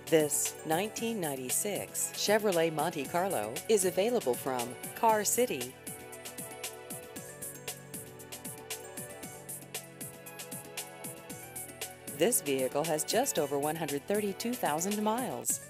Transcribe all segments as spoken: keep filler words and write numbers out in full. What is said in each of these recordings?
This nineteen ninety-six Chevrolet Monte Carlo is available from Car City. This vehicle has just over one hundred thirty-two thousand miles.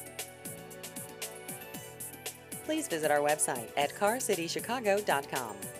Please visit our website at car city chicago dot com.